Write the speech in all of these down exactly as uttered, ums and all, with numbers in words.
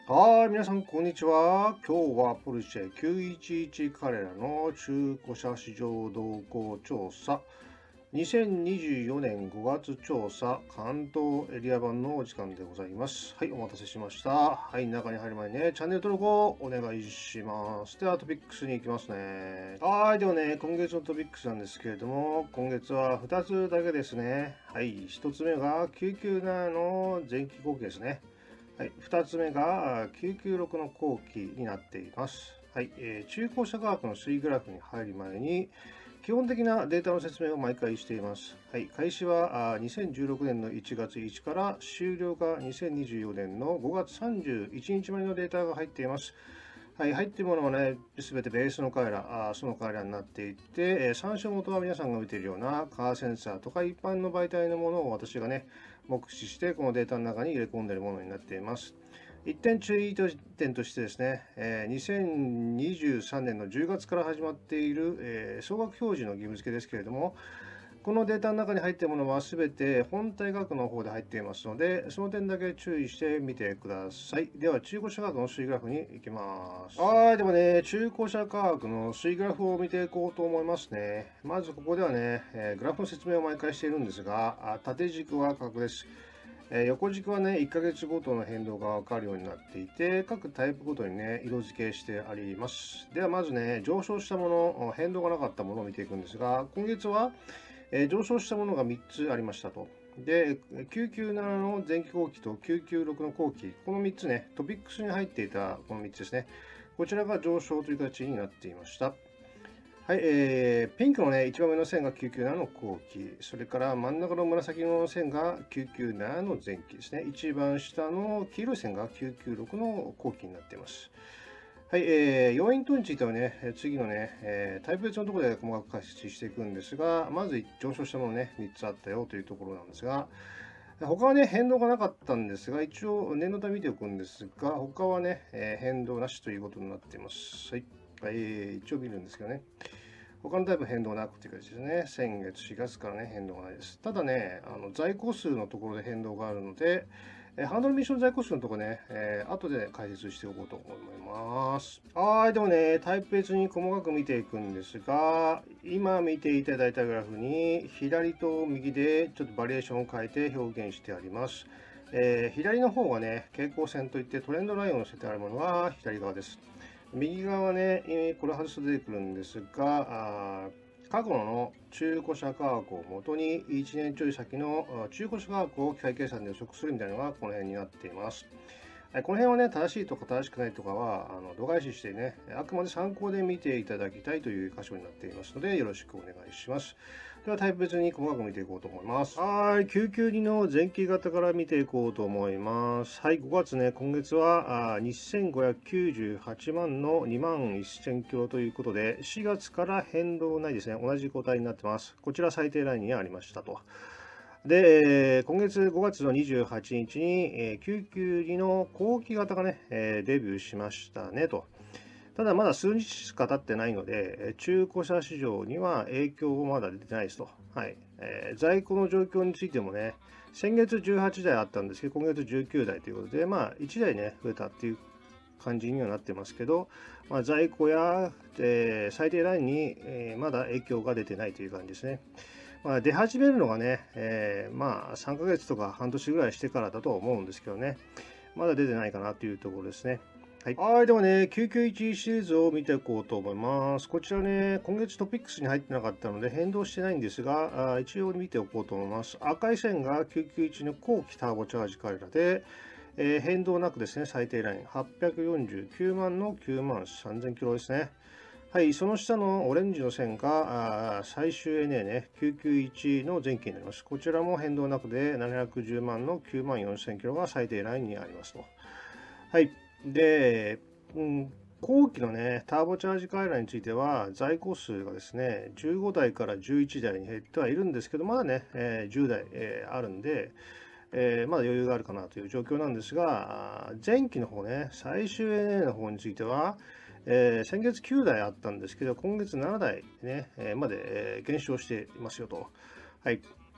はい、皆さん、こんにちは。今日はポルシェきゅういちいちカレラの中古車市場動向調査、にせんにじゅうよねんごがつ調査、関東エリア版のお時間でございます。はい、お待たせしました。はい、中に入る前にね、チャンネル登録をお願いします。では、トピックスに行きますね。はい、ではね、今月のトピックスなんですけれども、今月はふたつだけですね。はい、ひとつめがきゅうきゅうななの前期後期ですね。はい、ふたつめがきゅうきゅうろくの後期になっています。はい、えー、中古車価格の推移グラフに入る前に、基本的なデータの説明を毎回しています。はい、開始はあにせんじゅうろくねんのいちがつついたちから終了がにせんにじゅうよねんのごがつさんじゅういちにちまでのデータが入っています。はい、入っているものはね、すべてベースのカメラ、あそのカメラになっていて、参照元は皆さんが見ているようなカーセンサーとか一般の媒体のものを私がね、目視してこのデータの中に入れ込んでいるものになっています。一点注意点としてですね、にせんにじゅうさんねんのじゅうがつから始まっている総額表示の義務付けですけれども、このデータの中に入っているものはすべて本体価格の方で入っていますので、その点だけ注意してみてください。では、中古車価格の推移グラフに行きます。はい、でもね、中古車価格の推移グラフを見ていこうと思いますね。まずここではね、えー、グラフの説明を毎回しているんですが、縦軸は価格です。えー、横軸はね、いっかげつごとの変動がわかるようになっていて、各タイプごとにね、色付けしてあります。では、まずね、上昇したもの、変動がなかったものを見ていくんですが、今月は、えー上昇したものがみっつありましたと。で、きゅうきゅうななの前期後期ときゅうきゅうろくの後期、このみっつね、トピックスに入っていたこのみっつですね。こちらが上昇という形になっていました。はい、えー、ピンクのね、一番上の線がきゅうきゅうななの後期、それから真ん中の紫の線がきゅうきゅうななの前期ですね。一番下の黄色い線がきゅうきゅうろくの後期になっています。はい、えー、要因等についてはね、次のね、えー、タイプ別のところで細かく解説していくんですが、まず上昇したものね、みっつあったよというところなんですが、他はね、変動がなかったんですが、一応念のため見ておくんですが、他はね、えー変動なしということになっています。はい。えー一応見るんですけどね。他のタイプ変動なくという形ですね。先月しがつからね、変動がないです。ただね、あの在庫数のところで変動があるので、えーハンドルミッション在庫数のところね、えー後で解説しておこうと思います。はい、でもね、タイプ別に細かく見ていくんですが、今見ていただいたグラフに、左と右でちょっとバリエーションを変えて表現してあります。えー左の方がね、平行線といってトレンドラインを乗せてあるものは左側です。右側ね、えーこれ外すと出てくるんですが、あー過去の中古車価格をもとにいちねんちょい先のあ中古車価格を機械計算で予測するみたいなのがこの辺になっています。はい、この辺はね、正しいとか正しくないとかは、あの度外視してね、あくまで参考で見ていただきたいという箇所になっていますので、よろしくお願いします。では、タイプ別に細かく見ていこうと思います。はい、きゅうきゅうにの前期型から見ていこうと思います。はい、ごがつね、今月はあにせんごひゃくきゅうじゅうはちまんのにまんせんキロということで、しがつから変動ないですね。同じ個体になってます。こちら最低ラインにありましたと。で、えー今月ごがつのにじゅうはちにちに、えーきゅうきゅうにの後期型がね、えーデビューしましたねと。ただまだ数日しか経ってないので、えー中古車市場には影響まだ出てないですと。はい。えー在庫の状況についてもね、先月じゅうはちだいあったんですけど、今月じゅうきゅうだいということで、まあいちだいね、増えたっていう感じにはなってますけど、まあ、在庫や、えー最低ラインに、えーまだ影響が出てないという感じですね。まあ、出始めるのがね、えーまあさんかげつとか半年ぐらいしてからだとは思うんですけどね、まだ出てないかなというところですね。はい。はい、ではね、きゅうきゅういちシリーズを見ていこうと思います。こちらね、今月トピックスに入ってなかったので変動してないんですが、あ一応見ておこうと思います。赤い線がきゅうきゅういちの後期ターボチャージカレラで、えー変動なくですね、最低ラインはっぴゃくよんじゅうきゅうまんのきゅうまんさんぜんキロですね。はい、その下のオレンジの線があー最終 エヌエー ね、きゅうきゅういちの前期になります。こちらも変動なくでななひゃくじゅうまんのきゅうまんよんせんキロが最低ラインにありますと。はい。で、うん、後期のね、ターボチャージカイラについては、在庫数がですね、じゅうごだいからじゅういちだいに減ってはいるんですけど、まだね、えーじゅうだい、えーあるんで、えーまだ余裕があるかなという状況なんですが、あー前期の方ね、最終 エヌエー の方については、えー先月きゅうだいあったんですけど、今月ななだいね、えーまで、えー減少していますよと。はい。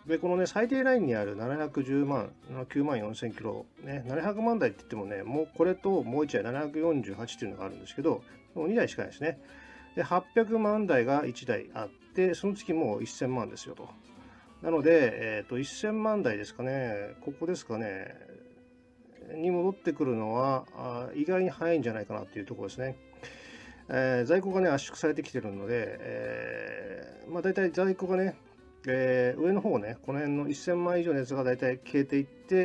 で、このね、最低ラインにあるななひゃくじゅうまん、きゅうまんよんせんキロ、ね、ななひゃくまん台って言ってもね、もうこれともういちだいななひゃくよんじゅうはちっていうのがあるんですけど、もうにだいしかないですね。で、はっぴゃくまん台がいちだいあって、その次もうせんまんですよと。なので、えっと、せんまん台ですかね、ここですかね、に戻ってくるのは、あ意外に早いんじゃないかなっていうところですね。えー在庫がね、圧縮されてきてるので、えーまあ、大体在庫がね、えー上の方ね、この辺のせんまん以上のやつが大体消えていって、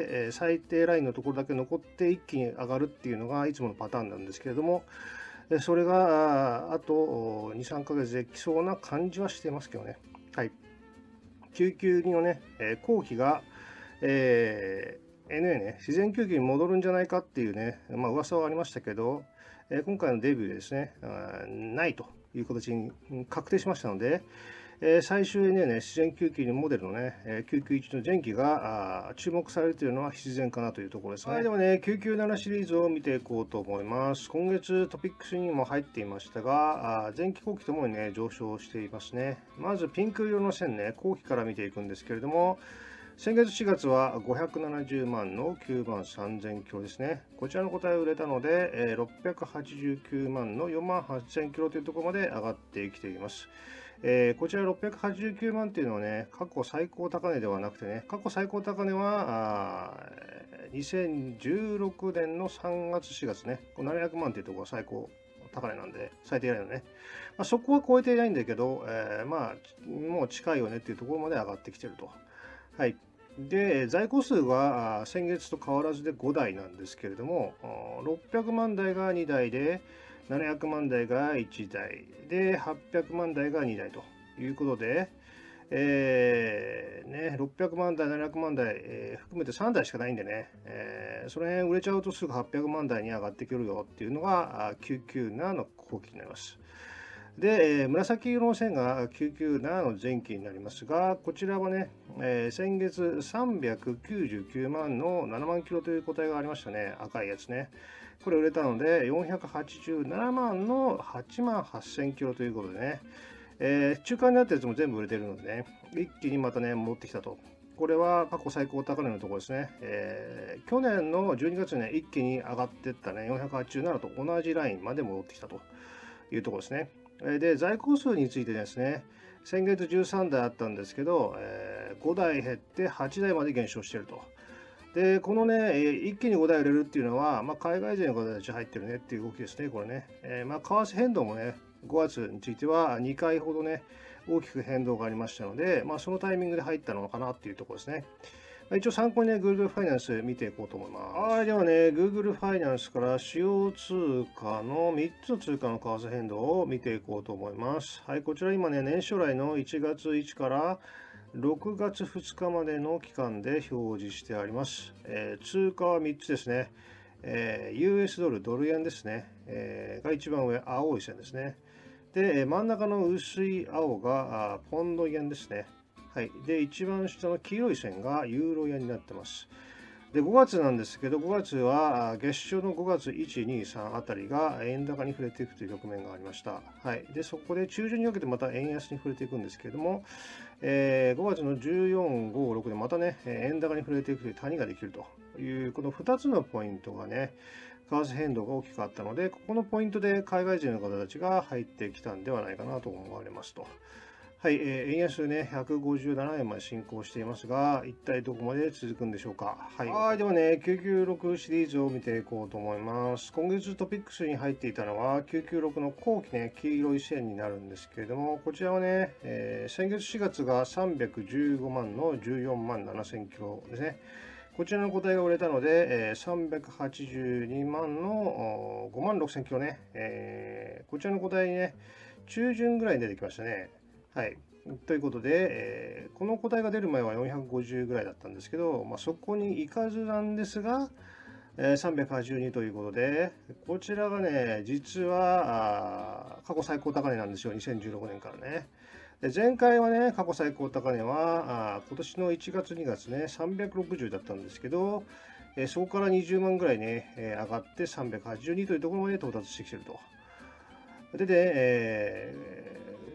えー最低ラインのところだけ残って一気に上がるっていうのがいつものパターンなんですけれども、えーそれがああとに、さんかげつで来そうな感じはしてますけどね。はい。きゅうきゅうにのね、えー後期が、えー エヌエー ね、自然吸気に戻るんじゃないかっていうね、まあ噂はありましたけど、えー今回のデビューでですね、あーないという形に確定しましたので、えー最終 エヌエー ね、自然吸気のモデルのね、えーきゅうきゅういちの前期があー注目されるというのは必然かなというところですね。はい、ではね、きゅうきゅうななシリーズを見ていこうと思います。今月トピックスにも入っていましたが、あー前期後期ともにね、上昇していますね。まずピンク色の線ね、後期から見ていくんですけれども、先月しがつはごひゃくななじゅうまんのきゅうまんさんぜんキロですね。こちらの個体を売れたので、えーろっぴゃくはちじゅうきゅうまんのよんまんはっせんキロというところまで上がってきています。えーこちらろっぴゃくはちじゅうきゅうまんっていうのはね、過去最高高値ではなくてね、過去最高高値はあーにせんじゅうろくねんのさんがつ、しがつね、このななひゃくまんっていうところが最高高値なんで、最低ラインのね。まあ、そこは超えていないんだけど、えーまあ、もう近いよねっていうところまで上がってきてると。はい。で、在庫数はあ先月と変わらずでごだいなんですけれども、あろっぴゃくまん台がにだいで、ななひゃくまん台がいちだいで、はっぴゃくまん台がにだいということで、えーね、ろっぴゃくまん台、ななひゃくまん台、えー含めてさんだいしかないんでね、えーその辺売れちゃうとすぐはっぴゃくまん台に上がってくるよっていうのがあきゅうきゅうななの後期になります。で、えー紫色の線がきゅうきゅうななの前期になりますが、こちらはね、えー先月さんびゃくきゅうじゅうきゅうまんのななまんキロという個体がありましたね。赤いやつね。これ売れたので、よんひゃくはちじゅうななまんのはちまんはっせんキロということでね、えー中間になったやつも全部売れてるのでね、一気にまたね、戻ってきたと。これは過去最高高値のところですね。えー去年のじゅうにがつにね、一気に上がっていったね、よんひゃくはちじゅうななと同じラインまで戻ってきたというところですね。で、在庫数についてですね、先月じゅうさんだいあったんですけど、えーごだい減ってはちだいまで減少していると。で、このね、えー一気にごだい売れるっていうのは、まあ、海外勢の方たち入ってるねっていう動きですね、これね。えーまあ、為替変動もね、ごがつについてはにかいほどね、大きく変動がありましたので、まあ、そのタイミングで入ったのかなっていうところですね。一応参考にね、Google ファイナンス見ていこうと思います。はい、ではね、Google ファイナンスから主要通貨のみっつの通貨の為替変動を見ていこうと思います。はい、こちら今ね、年初来のいちがつついたちからろくがつふつかまでの期間で表示してあります。えー通貨はみっつですね。えー ユーエス ドル、ドル円ですね。えーが一番上、青い線ですね。で、えー真ん中の薄い青があポンド円ですね。はい。で、一番下の黄色い線がユーロ円になってます。で、ごがつなんですけど、ごがつはあ月初のごがついち、に、さんあたりが円高に触れていくという局面がありました。はい。で、そこで中旬にかけてまた円安に触れていくんですけれども、えーごがつのじゅうよん、ご、ろくでまたね、えー円高に触れていくという谷ができるという、このふたつのポイントがね、為替変動が大きくあったので、ここのポイントで海外人の方たちが入ってきたんではないかなと思われますと。はい、えー円安ね、ひゃくごじゅうななえんまで進行していますが、一体どこまで続くんでしょうか。はい、はいではね、きゅうきゅうろくシリーズを見ていこうと思います。今月トピックスに入っていたのは、きゅうきゅうろくの後期ね、黄色い線になるんですけれども、こちらはね、えー先月しがつがさんびゃくじゅうごまんのじゅうよんまんななせんキロですね。こちらの個体が売れたので、えーさんびゃくはちじゅうにまんのおごまんろくせんキロね、えーこちらの個体にね、中旬ぐらいに出てきましたね。はい。ということで、えーこの個体が出る前はよんひゃくごじゅうぐらいだったんですけど、まあ、そこに行かずなんですが、えーさんびゃくはちじゅうにということで、こちらがね、実はあー過去最高高値なんですよ、にせんじゅうろくねんからね。で前回はね、過去最高高値はあー今年のいちがつ、にがつね、さんびゃくろくじゅうだったんですけど、えーそこからにじゅうまんぐらいね、えー上がってさんびゃくはちじゅうにというところまで到達してきてると。でね、えー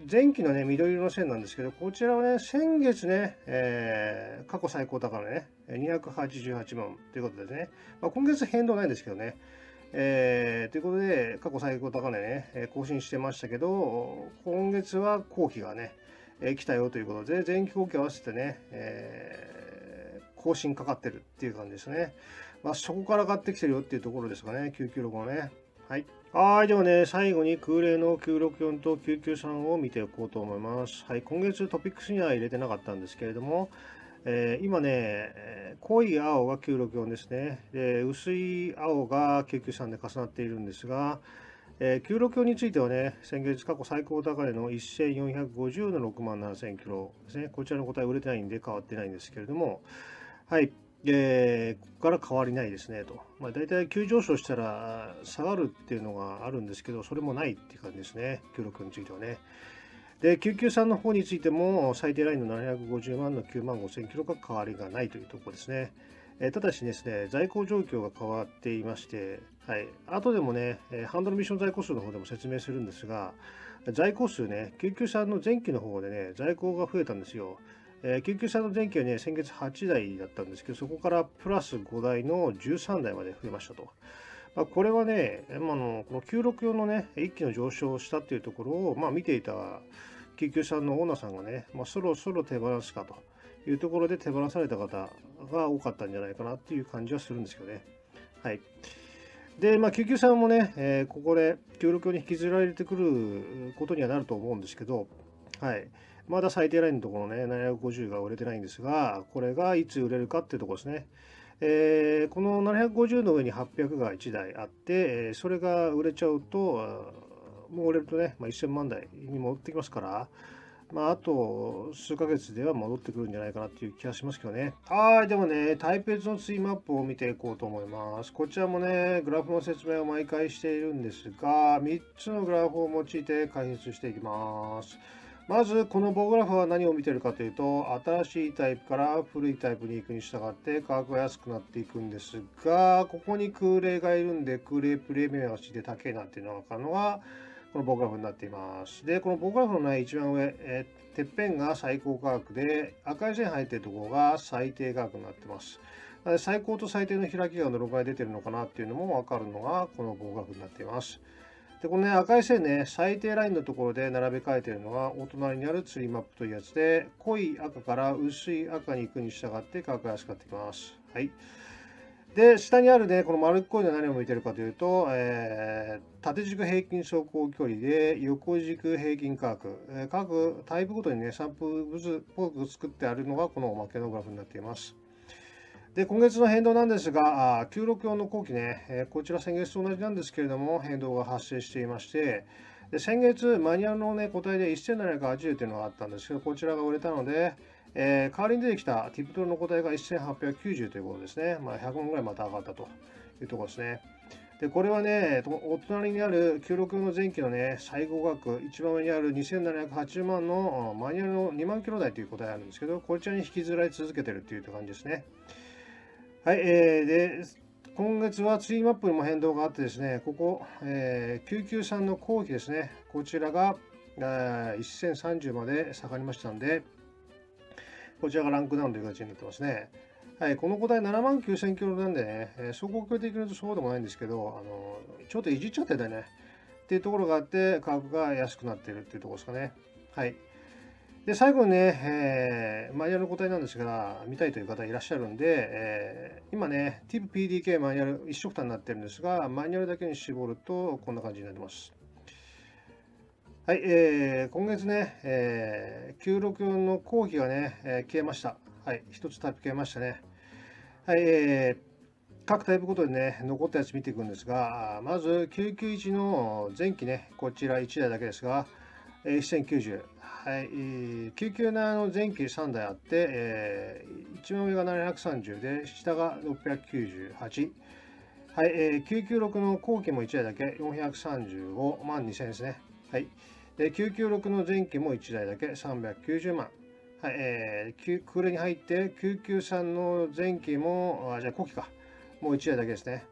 前期のね、緑色の線なんですけど、こちらはね、先月ね、えー、過去最高高値ね、にひゃくはちじゅうはちまんということでね、まあ、今月変動ないんですけどね、えー、ということで、過去最高高値ね、更新してましたけど、今月は後期がね、えー、来たよということで、前期後期合わせてね、えー、更新かかってるっていう感じですね。まあ、そこから上がってきてるよっていうところですかね、きゅうきゅうろくのね。はい。はい。ではね、最後に空冷のきゅうろくよんときゅうきゅうさんを見ていこうと思います。はい。今月トピックスには入れてなかったんですけれども、えー、今ね、えー濃い青がきゅうろくよんですね。で、薄い青がきゅうきゅうさんで重なっているんですが、えー、きゅうろくよんについてはね、先月過去最高高値のせんよんひゃくごじゅうのろくまんななせんキロですね。こちらの答え売れてないんで変わってないんですけれども、はい。えーここから変わりないですねと。まあ、大体急上昇したら下がるっていうのがあるんですけど、それもないっていう感じですね。きゅうろくについてはね。で、きゅうきゅうさんの方についても、最低ラインのななひゃくごじゅうまんのきゅうまんごせんキロが変わりがないというところですね。えーただしですね、在庫状況が変わっていまして、はい。後でもね、えーハンドルミッション在庫数の方でも説明するんですが、在庫数ね、きゅうきゅうさんの前期の方でね、在庫が増えたんですよ。えー、きゅうきゅうさんの前期はね、先月はちだいだったんですけど、そこからプラスごだいのじゅうさんだいまで増えましたと。まあ、これはね、まあのこのきゅうろくよんのね、一気の上昇をしたっていうところを、まあ、見ていたきゅうきゅうさんのオーナーさんがね、まあ、そろそろ手放すかというところで手放された方が多かったんじゃないかなっていう感じはするんですけどね。はい。で、まあ、きゅうきゅうさんもね、えーここできゅうろくよんに引きずられてくることにはなると思うんですけど、はい。まだ最低ラインのところね、ななひゃくごじゅうが売れてないんですが、これがいつ売れるかっていうところですね。えーこのななひゃくごじゅうの上にはっぴゃくがいちだいあって、えーそれが売れちゃうと、あーもう売れるとね、まあ、せんまん台に戻ってきますから、まあ、あと数ヶ月では戻ってくるんじゃないかなっていう気がしますけどね。はい、でもね、タイプ別のツイマップを見ていこうと思います。こちらもね、グラフの説明を毎回しているんですが、みっつのグラフを用いて解説していきます。まず、この棒グラフは何を見ているかというと、新しいタイプから古いタイプに行くに従って価格が安くなっていくんですが、ここに空冷がいるんで、空冷プレミアムして高いなっていうのが分かるのが、この棒グラフになっています。で、この棒グラフのね、一番上、えー、てっぺんが最高価格で、赤い線入っているところが最低価格になっています。なので最高と最低の開きがどのくらい出てるのかなっていうのも分かるのが、この棒グラフになっています。で、このね、赤い線ね、最低ラインのところで並べ替えているのが、お隣にあるツリーマップというやつで、濃い赤から薄い赤に行くに従って価格が安くなってきます。はい。で、下にあるね、この丸っこいのは何を向いてるかというと、えー、縦軸平均走行距離で、横軸平均価格、えー各タイプごとにね、散布図っぽく作ってあるのが、このおまけのグラフになっています。で、今月の変動なんですが、あーきゅうろくよんの後期ね、えーこちら先月と同じなんですけれども、変動が発生していまして、で先月、マニュアルの、ね、個体でせんななひゃくはちじゅうというのがあったんですけど、こちらが売れたので、えー代わりに出てきたティプトルの個体がせんはっぴゃくきゅうじゅうということですね。まあ、ひゃくまんぐらいまた上がったというところですね。で、これはね、とお隣にあるきゅうろくよんの前期のね、最高額、一番上にあるにせんななひゃくはちじゅうまんのあマニュアルのにまんキロ台という個体があるんですけど、こちらに引きずられ続けてるっていう感じですね。はい、えー、で、今月はツイーマップにも変動があってですね、ここ、えー、きゅうきゅうさんの後期ですね、こちらがあーせんさんじゅうまで下がりましたんで、こちらがランクダウンという形になってますね。はい、この個体ななまんきゅうせんキロなんでね、えー走行距離的に言うとそうでもないんですけど、あのちょっといじっちゃってたねっていうところがあって、価格が安くなっているっていうところですかね。はい。で、最後にね、えーマニュアルの個体なんですが、見たいという方いらっしゃるんで、えー今ね、ティープ ピーディーケー マニュアル一色単になってるんですが、マニュアルだけに絞るとこんな感じになります。はい、えー今月ね、えーきゅうろくよんの後期がね、えー消えました。はい、一つタイプ消えましたね。はい、えー各タイプごとにね、残ったやつ見ていくんですが、あーまずきゅうきゅういちの前期ね、こちらいちだいだけですが、えーせんきゅうじゅう。はい、えーきゅうきゅうななの前期さんだいあって、えー一番上がななひゃくさんじゅうで、下がろっぴゃくきゅうじゅうはち。はい、えーきゅうきゅうろくの後期もいちだいだけ、よんひゃくさんじゅうごまんにせんですね。はい。で、きゅうきゅうろくの前期もいちだいだけ、さんびゃくきゅうじゅうまん。はい、えー、クールに入って、きゅうきゅうさんの前期も、あ、じゃあ後期か。もういちだいだけですね。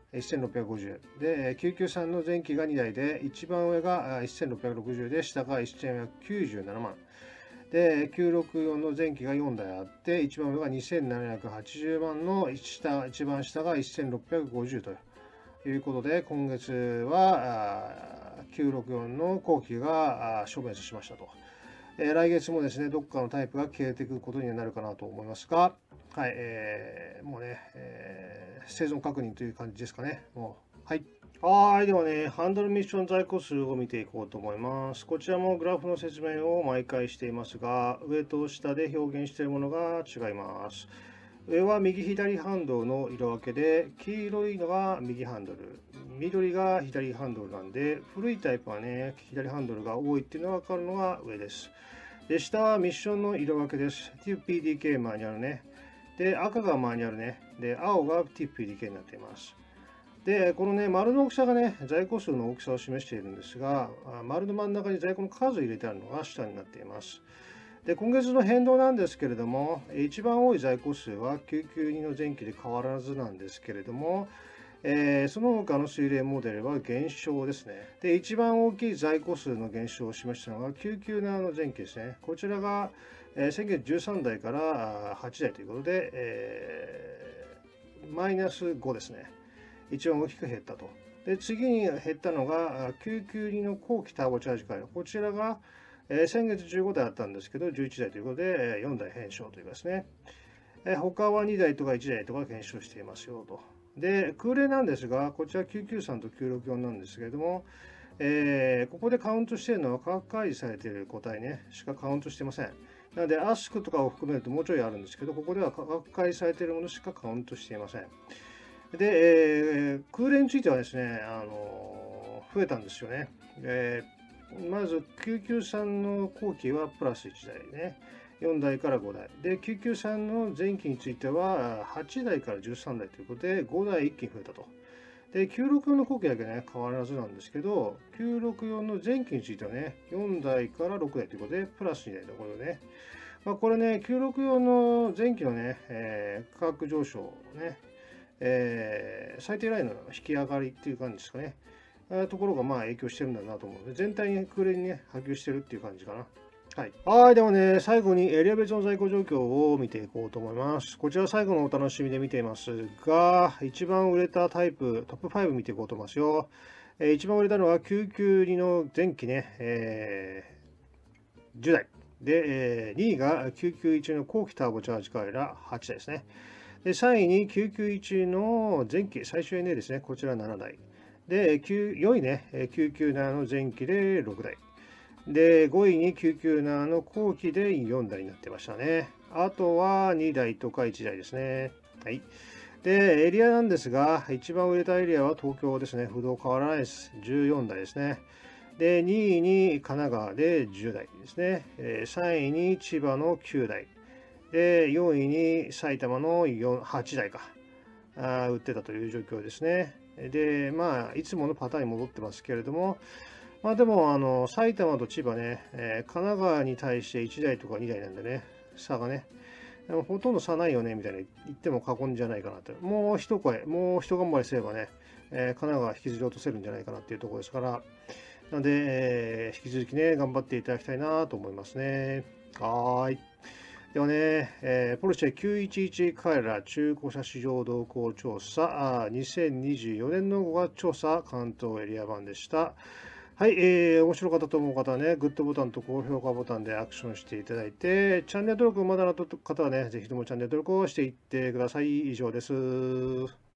せんろっぴゃくごじゅう。で、きゅうきゅうさんの前期がにだいで、一番上がせんろっぴゃくろくじゅうで、下がせんひゃくきゅうじゅうななまん。で、きゅうろくよんの前期がよんだいあって、一番上がにせんななひゃくはちじゅうまんの下、一番下がせんろっぴゃくごじゅうということで、今月はきゅうろくよんの後期が消滅しましたと。えー、来月もですね、どっかのタイプが消えていくことになるかなと思いますが、はい、えー、もうね、えー、生存確認という感じですかね。もうはい。はい。ではね、ハンドルミッション在庫数を見ていこうと思います。こちらもグラフの説明を毎回していますが、上と下で表現しているものが違います。上は右左ハンドルの色分けで、黄色いのが右ハンドル、緑が左ハンドルなんで、古いタイプはね、左ハンドルが多いっていうのが分かるのが上です。で、下はミッションの色分けです。ティーピーディーケー マニュアルね。で、赤がマニュアルね。で、青が ティーピーディーケー になっています。で、このね、丸の大きさがね、在庫数の大きさを示しているんですが、丸の真ん中に在庫の数を入れてあるのが下になっています。で、今月の変動なんですけれども、一番多い在庫数はきゅうきゅうにの前期で変わらずなんですけれども、えー、その他の水冷モデルは減少ですね。で、一番大きい在庫数の減少を示したのがきゅうきゅうななの前期ですね。こちらが、えー、先月じゅうさんだいからはちだいということで、えー、マイナスごですね。一番大きく減ったと。で、次に減ったのがきゅうきゅうにの後期ターボチャージ回路。こちらが、えー、先月じゅうごだいあったんですけど、じゅういちだいということで、よんだい減少というかですね。えー、他はにだいとかいちだいとか減少していますよと。で、空冷なんですが、こちらきゅうきゅうさんときゅうろくよんなんですけれども、えー、ここでカウントしているのは価格開示されている個体ね、しかカウントしていません。なので、アスクとかを含めるともうちょいあるんですけど、ここでは価格開示されているものしかカウントしていません。で、えー、空冷についてはですね、あの増えたんですよね。えー、まずきゅうきゅうさんの後期はプラスいちだいね。よんだいからごだい。で、きゅうきゅうさんの前期についてははちだいからじゅうさんだいということで、ごだい一気に増えたと。で、きゅうろくよんの後期だけね、変わらずなんですけど、きゅうろくよんの前期についてはね、よんだいからろくだいということで、プラスにだいところでね。まあ、これね、きゅうろくよんの前期のね、えー、価格上昇ね、えー、最低ラインの引き上がりっていう感じですかね。ところがまあ影響してるんだなと思うので、全体に空冷にね、波及してるっていう感じかな。はい。はい。ではね、最後にエリア別の在庫状況を見ていこうと思います。こちら最後のお楽しみで見ていますが、一番売れたタイプ、トップご見ていこうと思いますよ。えー、一番売れたのはきゅうきゅうにの前期ね、えー、じゅうだい。で、えー、にいがきゅうきゅういちの後期ターボチャージカイラはちだいですね。で、さんいにきゅうきゅういちの前期、最終 エヌエー ですね。こちらななだい。で、よんいね、きゅうきゅうななの前期でろくだい。で、ごいにきゅうきゅうななの後期でよんだいになってましたね。あとはにだいとかいちだいですね。はい。で、エリアなんですが、一番売れたエリアは東京ですね。不動変わらないです。じゅうよんだいですね。で、にいに神奈川でじゅうだいですね。さんいに千葉のきゅうだい。で、よんいに埼玉のはちだいか。あ売ってたという状況ですね。で、まあ、いつものパターンに戻ってますけれども、まあでも、あの、埼玉と千葉ね、えー、神奈川に対していちだいとかにだいなんでね、差がね、ほとんど差ないよね、みたいに言っても過言じゃないかなと。もう一声、もう一頑張りすればね、えー、神奈川引きずり落とせるんじゃないかなっていうところですから、なので、えー、引き続きね、頑張っていただきたいなと思いますね。はーい。ではね、えー、ポルシェきゅういちいちカエラ中古車市場動向調査、にせんにじゅうよねんのごがつ調査関東エリア版でした。はい、えー、面白かったと思う方はね、グッドボタンと高評価ボタンでアクションしていただいて、チャンネル登録まだの方はね、ぜひともチャンネル登録をしていってください。以上です。